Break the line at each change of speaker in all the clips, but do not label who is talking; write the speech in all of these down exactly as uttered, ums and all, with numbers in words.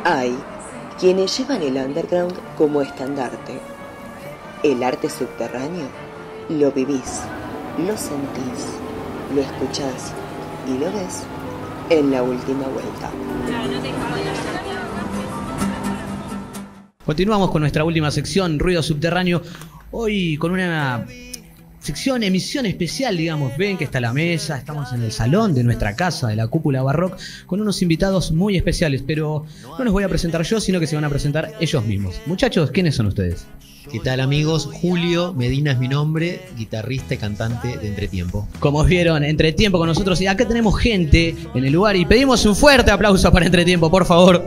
Hay quienes llevan el underground como estandarte. El arte subterráneo lo vivís, lo sentís, lo escuchás y lo ves en La Última Vuelta.
Continuamos con nuestra última sección, Ruido Subterráneo. Hoy con una sección, emisión especial, digamos. Ven que está la mesa, estamos en el salón de nuestra casa, de la Cúpula Barroc, con unos invitados muy especiales, pero no los voy a presentar yo, sino que se van a presentar ellos mismos. Muchachos, ¿quiénes son ustedes?
¿Qué tal, amigos? Julio Medina es mi nombre, guitarrista y cantante de Entretiempo.
Como vieron, Entretiempo con nosotros, y acá tenemos gente en el lugar y pedimos un fuerte aplauso para Entretiempo, por favor.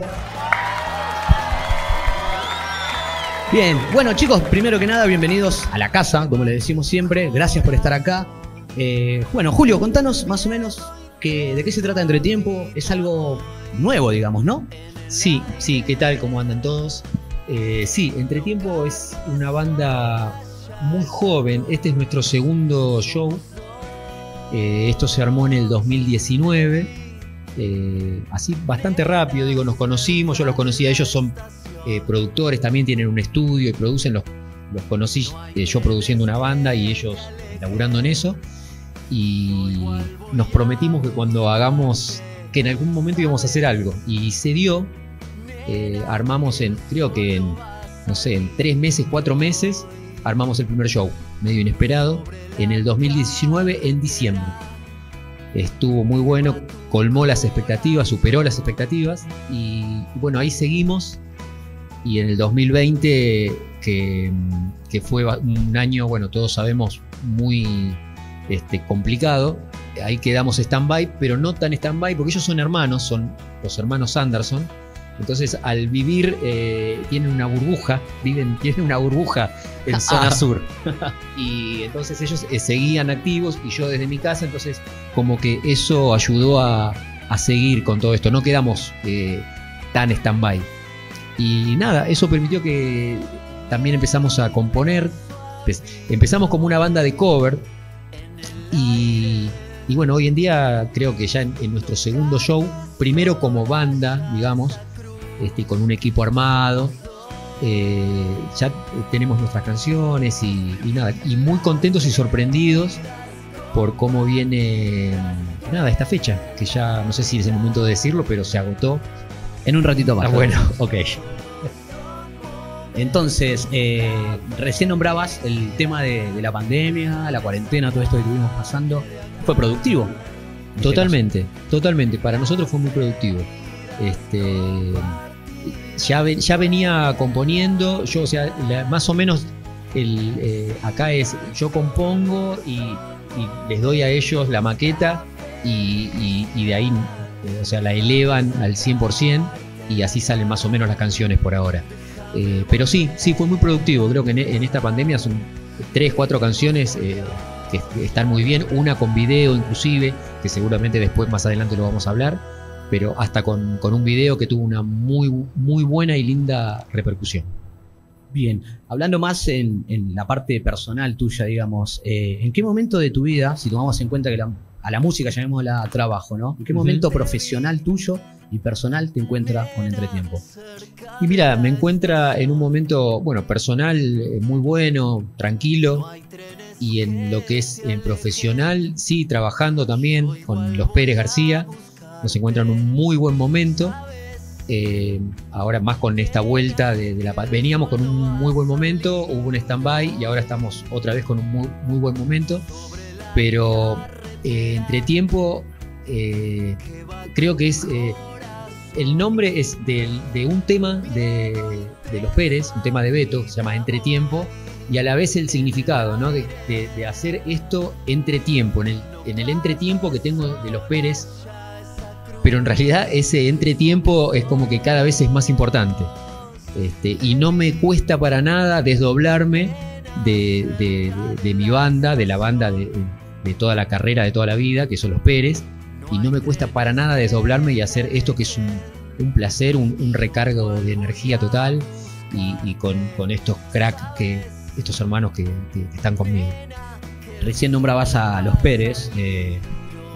Bien, bueno chicos, primero que nada, bienvenidos a la casa, como les decimos siempre, gracias por estar acá. Eh, bueno, Julio, contanos más o menos que, de qué se trata Entretiempo. Es algo nuevo, digamos, ¿no?
Sí, sí, ¿qué tal? ¿Cómo andan todos? Eh, sí, Entretiempo es una banda muy joven, este es nuestro segundo show. Eh, esto se armó en el dos mil diecinueve, eh, así bastante rápido, digo, nos conocimos, yo los conocí a ellos, son... Eh, productores, también tienen un estudio y producen, los, los conocí eh, yo produciendo una banda y ellos laburando en eso, y nos prometimos que cuando hagamos, que en algún momento íbamos a hacer algo, y se dio. eh, armamos en, creo que en, no sé, en tres meses, cuatro meses, armamos el primer show, medio inesperado, en el dos mil diecinueve, en diciembre. Estuvo muy bueno, colmó las expectativas, superó las expectativas, y bueno, ahí seguimos. Y en el dos mil veinte, que, que fue un año, bueno, todos sabemos, muy este, complicado, ahí quedamos stand-by, pero no tan stand-by, porque ellos son hermanos, son los hermanos Anderson. Entonces, al vivir, eh, tienen una burbuja, viven, tienen una burbuja en zona ah. sur. Y entonces ellos eh, seguían activos y yo desde mi casa, entonces como que eso ayudó a, a seguir con todo esto. No quedamos eh, tan stand-by. Y nada, eso permitió que también empezamos a componer. Empezamos como una banda de cover. Y, y bueno, hoy en día creo que ya en, en nuestro segundo show, primero como banda, digamos, este, con un equipo armado, eh, ya tenemos nuestras canciones y, y nada, y muy contentos y sorprendidos por cómo viene nada esta fecha, que ya no sé si es el momento de decirlo, pero se agotó.
En un ratito más.
Ah, bueno, ok.
Entonces, eh, recién nombrabas el tema de, de la pandemia, la cuarentena, todo esto que estuvimos pasando. ¿Fue productivo?
Totalmente, totalmente. Para nosotros fue muy productivo. Este, ya, ve, ya venía componiendo. Yo, o sea, la, más o menos el, eh, acá es, yo compongo y, y les doy a ellos la maqueta y, y, y de ahí... O sea, la elevan al cien por ciento y así salen más o menos las canciones por ahora. Eh, pero sí, sí, fue muy productivo. Creo que en, en esta pandemia son tres, cuatro canciones eh, que están muy bien. Una con video inclusive, que seguramente después más adelante lo vamos a hablar. Pero hasta con, con un video que tuvo una muy, muy buena y linda repercusión.
Bien, hablando más en, en la parte personal tuya, digamos, eh, ¿en qué momento de tu vida, si tomamos en cuenta que la... a la música, llamémosla trabajo, ¿no? ¿En qué momento uh-huh. profesional tuyo y personal te encuentras con Entretiempo?
Y mira, me encuentra en un momento, bueno, personal eh, muy bueno, tranquilo, y en lo que es en profesional, sí, trabajando también con los Pérez García, nos encuentra en un muy buen momento. Eh, ahora más con esta vuelta de, de la veníamos con un muy buen momento, hubo un stand-by y ahora estamos otra vez con un muy, muy buen momento, pero Eh, Entretiempo, eh, creo que es eh, el nombre es de, de un tema de, de los Pérez, un tema de Beto, que se llama Entretiempo, y a la vez el significado, ¿no? de, de, de hacer esto entretiempo, en el, en el entretiempo que tengo de los Pérez, pero en realidad ese entretiempo es como que cada vez es más importante, este, y no me cuesta para nada desdoblarme de, de, de, de mi banda, de la banda de, de toda la carrera, de toda la vida, que son los Pérez, y no me cuesta para nada desdoblarme y hacer esto que es un, un placer, un, un recargo de energía total, y, y con, con estos cracks, que, estos hermanos que, que, que están conmigo.
Recién nombrabas a los Pérez, eh,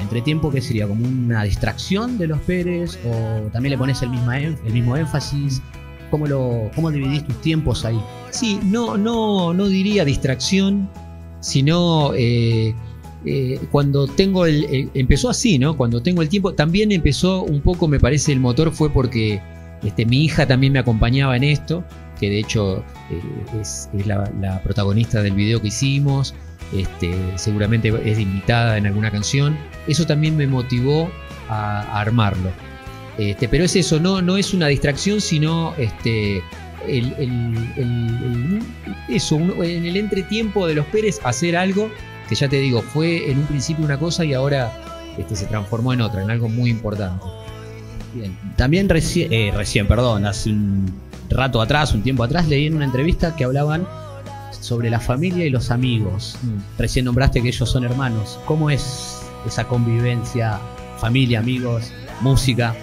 entretiempo, ¿qué sería? ¿Como una distracción de los Pérez? ¿O también le pones el, misma, el mismo énfasis? ¿Cómo, lo, ¿Cómo dividís tus tiempos ahí?
Sí, no, no, no diría distracción, sino eh, eh, cuando tengo el, el... Empezó así, ¿no? Cuando tengo el tiempo, también empezó un poco, me parece, el motor fue porque este, mi hija también me acompañaba en esto, que de hecho eh, es, es la, la protagonista del video que hicimos, este, seguramente es invitada en alguna canción. Eso también me motivó a, a armarlo. Este, pero es eso, no, no es una distracción, sino este, el, el, el, el, eso, un, en el entretiempo de los Pérez hacer algo que ya te digo, fue en un principio una cosa y ahora este, se transformó en otra, en algo muy importante.
Bien. También reci eh, recién, perdón, hace un rato atrás, un tiempo atrás, leí en una entrevista que hablaban sobre la familia y los amigos. Mm. Recién nombraste que ellos son hermanos. ¿Cómo es esa convivencia, familia, amigos, música?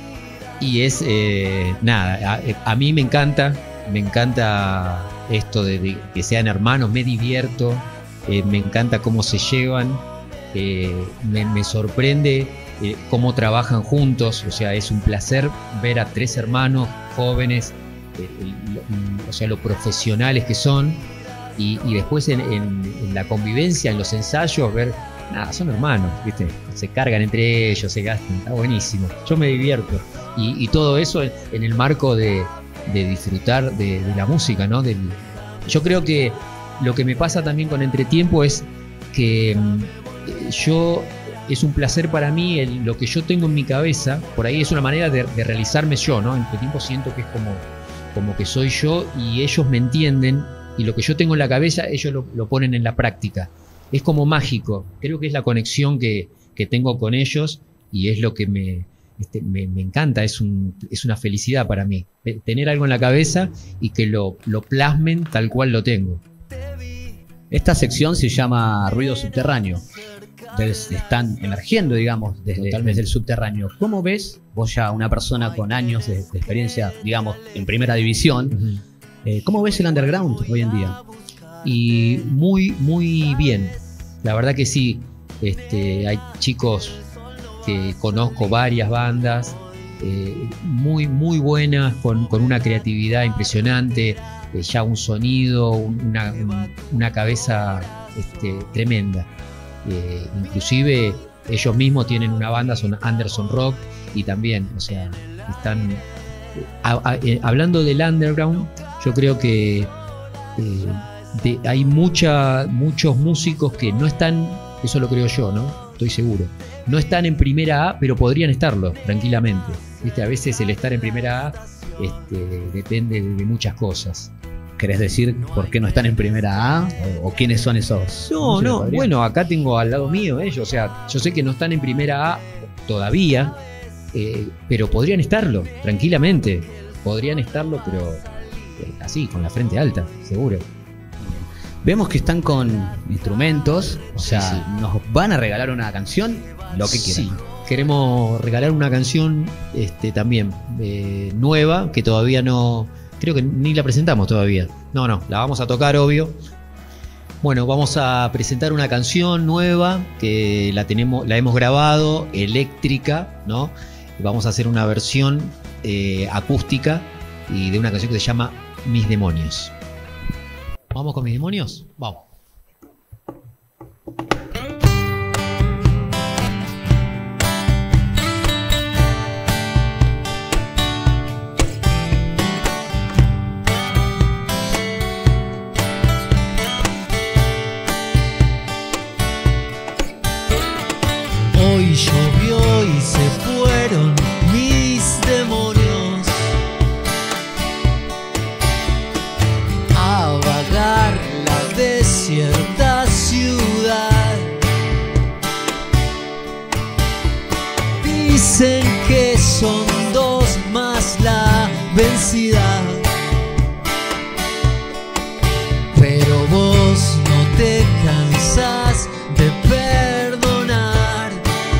Y es, eh, nada, a, a mí me encanta, me encanta esto de, de que sean hermanos, me divierto, eh, me encanta cómo se llevan, eh, me, me sorprende eh, cómo trabajan juntos, o sea, es un placer ver a tres hermanos jóvenes, eh, el, o sea, lo profesionales que son, y, y después en, en, en la convivencia, en los ensayos, ver, nada, son hermanos, ¿viste? Se cargan entre ellos, se gastan, está buenísimo, yo me divierto. Y, y todo eso en, en el marco de, de disfrutar de, de la música, ¿no? Del, yo creo que lo que me pasa también con Entretiempo es que mm, yo, es un placer para mí el, lo que yo tengo en mi cabeza, por ahí es una manera de, de realizarme yo, ¿no? Entretiempo siento que es como, como que soy yo y ellos me entienden y lo que yo tengo en la cabeza ellos lo, lo ponen en la práctica. Es como mágico, creo que es la conexión que, que tengo con ellos y es lo que me... Este, me, me encanta, es, un, es una felicidad para mí tener algo en la cabeza y que lo, lo plasmen tal cual lo tengo.
Esta sección se llama Ruido Subterráneo. Entonces están emergiendo, digamos, desde, desde el subterráneo. ¿Cómo ves, vos ya una persona con años de, de experiencia, digamos, en primera división, uh-huh. eh, cómo ves el underground hoy en día?
Y muy, muy bien. La verdad que sí, este, hay chicos que conozco varias bandas eh, muy muy buenas con, con una creatividad impresionante, eh, ya un sonido, una, una cabeza este, tremenda, eh, inclusive ellos mismos tienen una banda, son Anderson Rock y también, o sea, están a, a, eh, hablando del underground, yo creo que eh, de, hay mucha, muchos músicos que no están, eso lo creo yo, ¿no? Estoy seguro. No están en primera A, pero podrían estarlo tranquilamente. ¿Viste? A veces el estar en primera A este, depende de, de muchas cosas.
¿Querés decir por qué no están en primera A? ¿O, o quiénes son esos?
No, no, bueno, acá tengo al lado mío ellos. O sea, yo sé que no están en primera A todavía, eh, pero podrían estarlo tranquilamente. Podrían estarlo, pero eh, así, con la frente alta, seguro.
Vemos que están con instrumentos, o sea,
sí, sí.
nos van a regalar una canción, lo que quieran.
Sí, queremos regalar una canción este, también eh, nueva, que todavía no, creo que ni la presentamos todavía. No, no, la vamos a tocar, obvio. Bueno, vamos a presentar una canción nueva que la tenemos, la hemos grabado, eléctrica, ¿no? Vamos a hacer una versión eh, acústica y de una canción que se llama Mis Demonios. ¿Vamos con Mis Demonios? Vamos.
Hoy llovió y se fueron mis demonios a vagar la desierta ciudad. Dicen que son dos más la vencida, pero vos no te cansás de perdonar.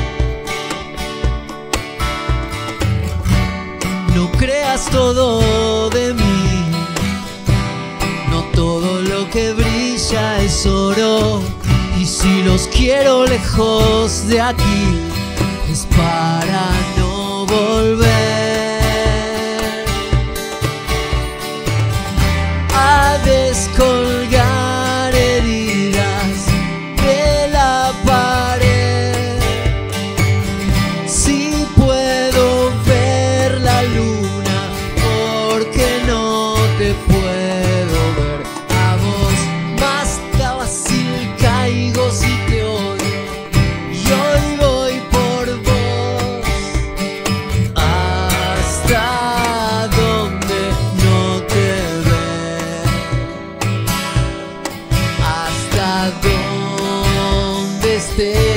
No creas todo de mí, no todo lo que brilla es oro, Y si los quiero lejos de aquí, es para no volver a descolgar heridas de la pared. Si puedo ver la luna, porque no te puedo ver a vos. Más fácil caigo si te odio, y hoy voy por vos hasta donde no te ve, hasta donde esté.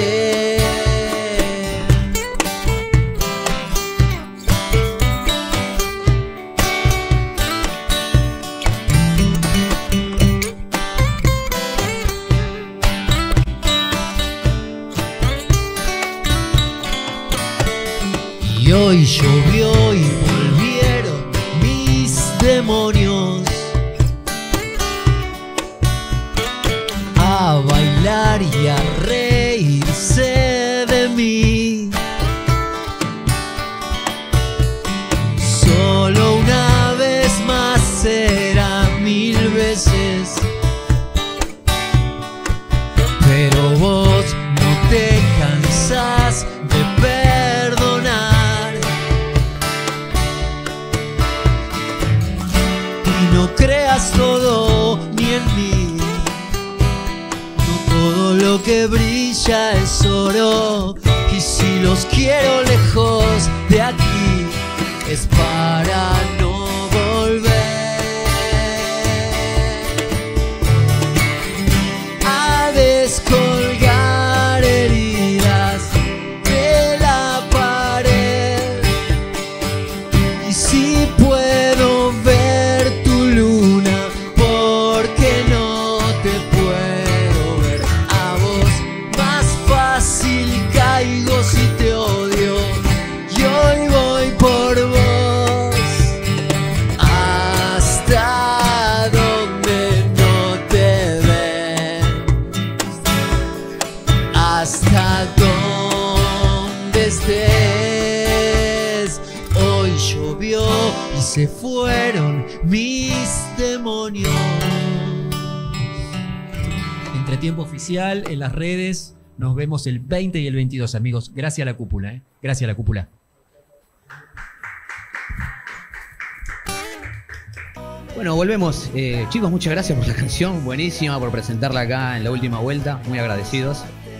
Y hoy llovió y volvieron mis demonios a bailar y a reírse de mí. Solo una vez más será mil veces, pero vos no te cansás de perdonar. Y no creas todo ni en mí, no todo lo que brilla es oro. Y si los quiero lejos de aquí, es para no volver a descolgar heridas de la pared. Y si puedo ver tu luna, porque no te puedo ver a vos. Más fácil caigo si te odio, y hoy voy por vos hasta donde no te ven, hasta donde estés. Hoy llovió y se fueron mis demonios. Entretiempo oficial en las redes. Nos vemos el veinte y el veintidós, amigos. Gracias a la cúpula, ¿eh? Gracias a la cúpula.
Bueno, volvemos. Eh, chicos, muchas gracias por la canción. Buenísima, por presentarla acá en la última vuelta. Muy agradecidos.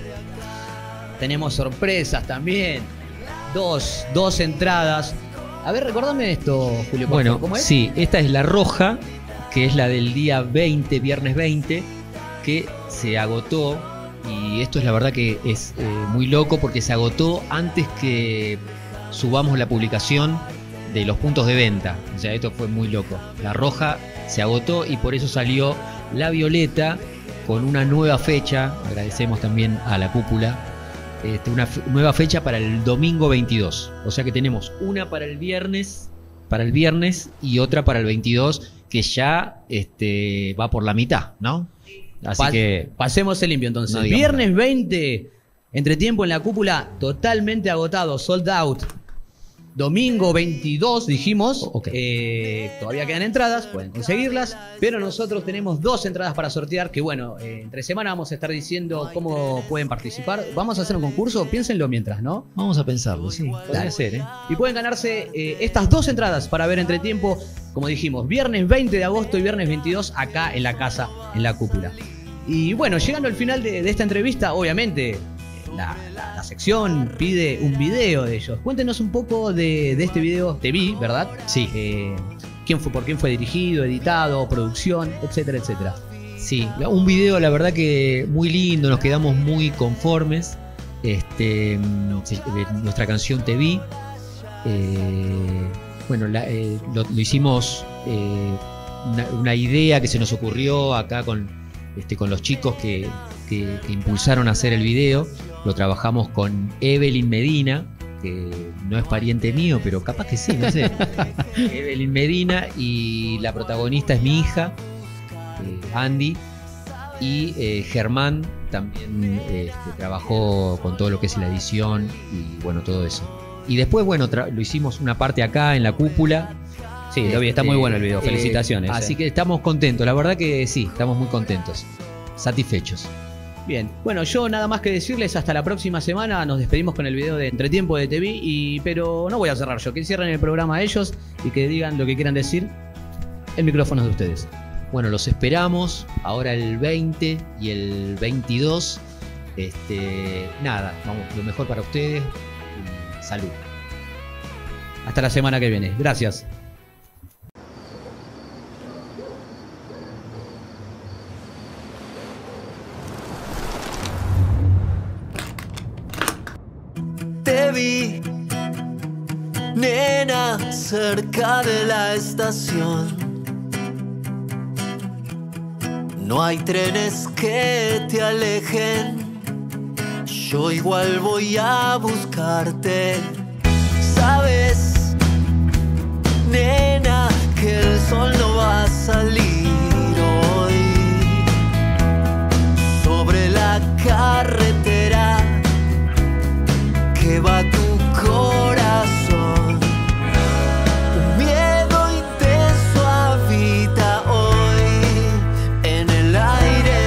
Tenemos sorpresas también. Dos, dos entradas. A ver, recordame esto, Julio. por
Bueno,
favor, ¿cómo es?
sí, esta es la roja, que es la del día veinte, viernes veinte, que se agotó. Y esto es la verdad que es eh, muy loco, porque se agotó antes que subamos la publicación de los puntos de venta. O sea, esto fue muy loco. La roja se agotó y por eso salió la violeta con una nueva fecha. Agradecemos también a la cúpula. Este, una f- nueva fecha para el domingo veintidós. O sea que tenemos una para el viernes, para el viernes y otra para el veintidós, que ya este, va por la mitad, ¿no? Así
Pa-
que
pasemos el limpio entonces.
No digamos
Viernes veinte, entretiempo en la cúpula, totalmente agotado, sold out. Domingo veintidós, dijimos.
Ok.
Eh, todavía quedan entradas, pueden conseguirlas. Pero nosotros tenemos dos entradas para sortear. Que bueno, eh, entre semana vamos a estar diciendo cómo pueden participar. Vamos a hacer un concurso, piénsenlo mientras, ¿no?
vamos a pensarlo, sí. Podría
Dale.
ser, ¿eh?
Y pueden ganarse eh, estas dos entradas para ver entretiempo, como dijimos, viernes veinte de agosto y viernes veintidós, acá en la casa, en la cúpula. Y bueno, llegando al final de, de esta entrevista, obviamente, la, la, la sección pide un video de ellos. Cuéntenos un poco de, de este video. Te vi, ¿verdad?
Sí.
Eh, ¿quién fue, por quién fue dirigido, editado, producción, etcétera, etcétera?
Sí, un video la verdad que muy lindo, nos quedamos muy conformes. Este, se- eh, nuestra canción Te Vi. Eh, bueno, la- eh, lo, lo hicimos eh, una, una idea que se nos ocurrió acá con, este, con los chicos que, que- que impulsaron a hacer el video. Lo trabajamos con Evelyn Medina, que no es pariente mío, pero capaz que sí, no sé. Evelyn Medina, y la protagonista es mi hija, eh, Andy, y eh, Germán también este, trabajó con todo lo que es la edición y bueno, todo eso. Y después, bueno, lo hicimos una parte acá en la cúpula.
Sí, lo vi, está muy bueno el video, felicitaciones.
Eh, así
eh.
que estamos contentos, la verdad que sí, estamos muy contentos, satisfechos.
Bien, bueno, yo nada más que decirles hasta la próxima semana. Nos despedimos con el video de Entretiempo de T V, y, pero no voy a cerrar yo, que cierren el programa ellos y que digan lo que quieran decir. El micrófono es de ustedes.
Bueno, los esperamos ahora el veinte y el veintidós. Este, nada, vamos, lo mejor para ustedes y salud.
Hasta la semana que viene. Gracias.
Te vi, nena, cerca de la estación. No hay trenes que te alejen. Yo igual voy a buscarte. Sabes, nena, que el sol no va a salir hoy. Sobre la carretera que va tu corazón, un miedo intenso habita hoy en el aire.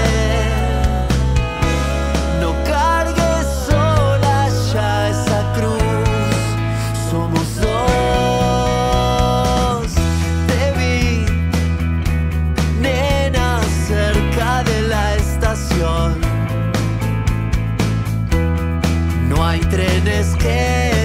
No cargues sola ya esa cruz, somos dos. Te vi, nena, cerca de la estación. No hay trenes que